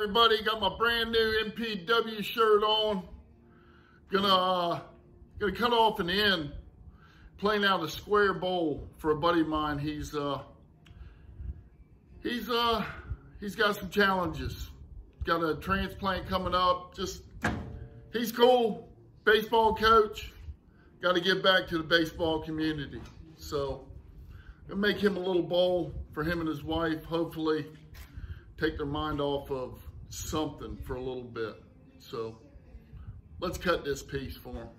everybody? Got my brand new MPW shirt on. Gonna cut off an end, playing out a square bowl for a buddy of mine. He's got some challenges. Got a transplant coming up. He's cool, baseball coach. Got to give back to the baseball community. So gonna make him a little bowl for him and his wife. Hopefully take their mind off of something for a little bit. So let's cut this piece for him.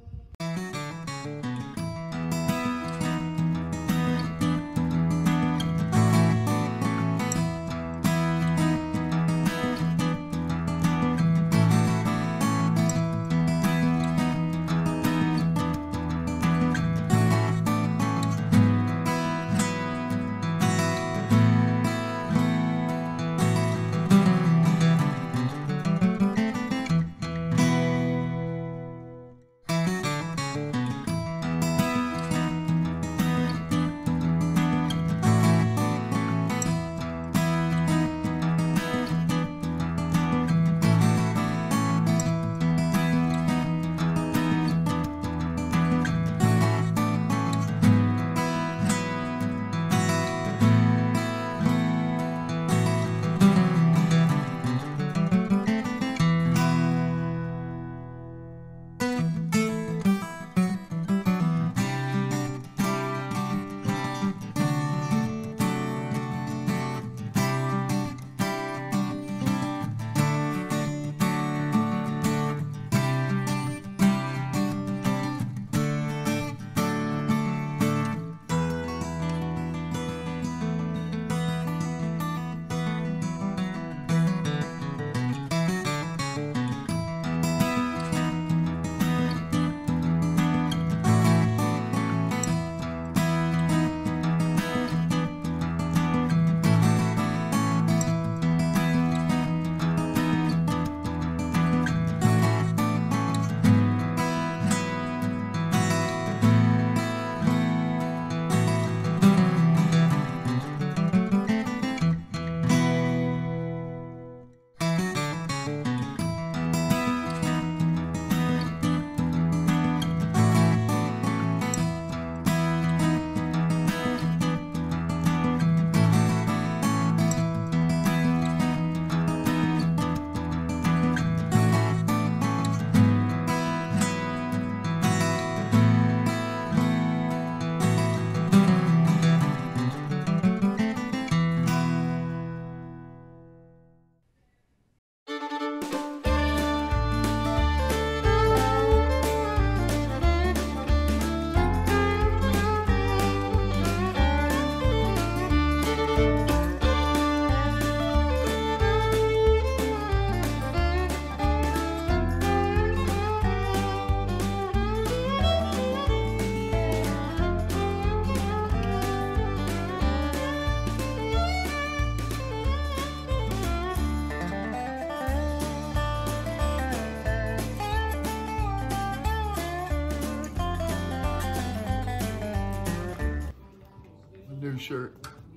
New shirt.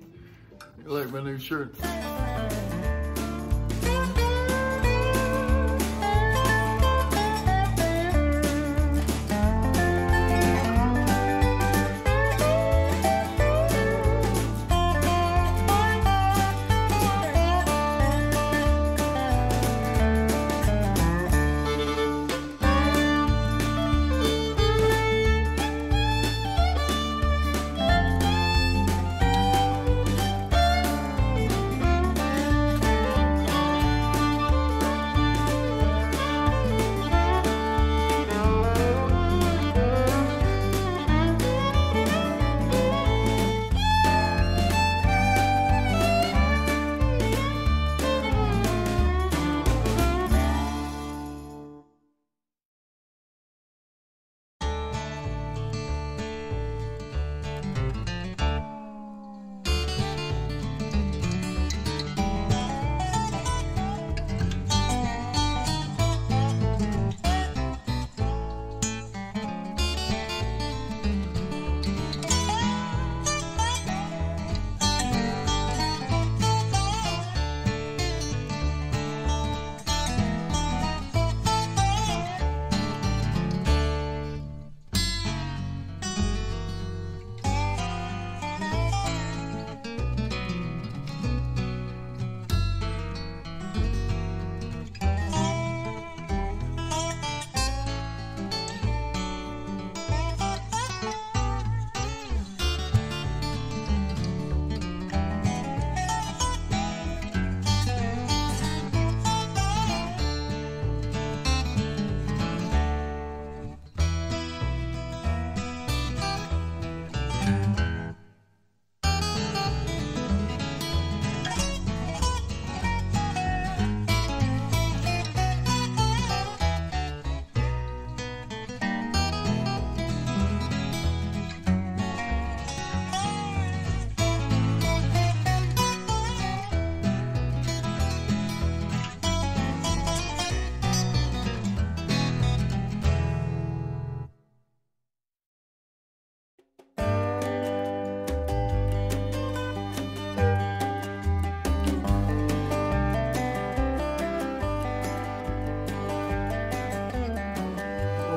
You like my new shirt?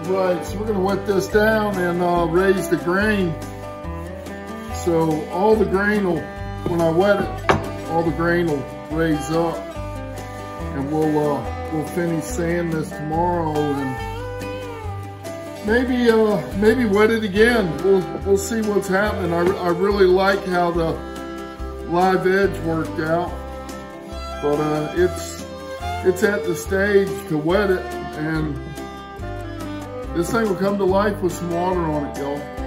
Right, so we're gonna wet this down and raise the grain. So all the grain will, when I wet it, all the grain will raise up. And we'll finish sand this tomorrow and maybe wet it again. We'll see what's happening. I really like how the live edge worked out, but it's at the stage to wet it, and this thing will come to life with some water on it, y'all.